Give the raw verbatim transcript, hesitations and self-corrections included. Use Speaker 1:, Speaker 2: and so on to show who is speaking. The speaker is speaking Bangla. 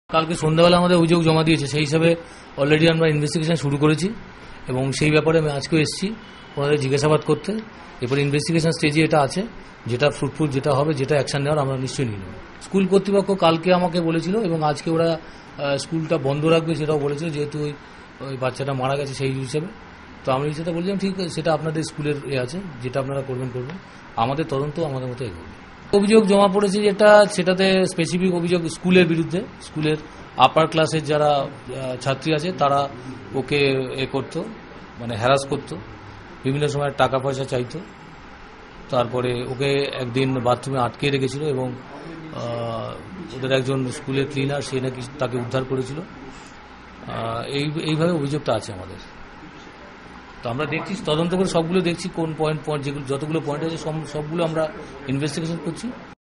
Speaker 1: কালকে সন্ধ্যাবেলা আমাদের অভিযোগ জমা দিয়েছে, সেই হিসাবে অলরেডি আমরা ইনভেস্টিগেশন শুরু করেছি এবং সেই ব্যাপারে আমি আজকেও এসেছি ওনাদের জিজ্ঞাসাবাদ করতে। এরপর ইনভেস্টিগেশন স্টেজে এটা আছে, যেটা ফ্রুটফুল যেটা হবে, যেটা অ্যাকশন নেওয়ার আমরা নিশ্চয়ই নিয়ে নেব। স্কুল কর্তৃপক্ষ কালকে আমাকে বলেছিল এবং আজকে ওরা স্কুলটা বন্ধ রাখবে সেটাও বলেছিল, যেহেতু ওই ওই বাচ্চাটা মারা গেছে সেই হিসেবে। তো আমি সেটা বলছিলাম ঠিক সেটা আপনাদের স্কুলের এ আছে, যেটা আপনারা করবেন করবেন, আমাদের তদন্ত আমাদের মতো এগোবে। অভিযোগ জমা পড়েছে যেটা, সেটাতে স্পেসিফিক অভিযোগ স্কুলের বিরুদ্ধে। স্কুলের আপার ক্লাসের যারা ছাত্রী আছে তারা ওকে এ করতো, মানে হ্যারাস করতো, বিভিন্ন সময় টাকা পয়সা চাইতো। তারপরে ওকে একদিন বাথরুমে আটকে রেখেছিল এবং ওদের একজন স্কুলের ক্লিনার সে নাকি তাকে উদ্ধার করেছিল। এই এইভাবে অভিযোগটা আছে আমাদের। তো আমরা দেখছি, তদন্ত করে সবগুলো দেখছি কোন পয়েন্ট পয়েন্ট যেগুলো যতগুলো পয়েন্ট আছে সবগুলো আমরা ইনভেস্টিগেশন করছি।